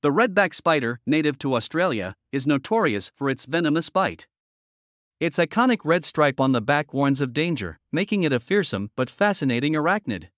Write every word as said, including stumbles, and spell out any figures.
The redback spider, native to Australia, is notorious for its venomous bite. Its iconic red stripe on the back warns of danger, making it a fearsome but fascinating arachnid.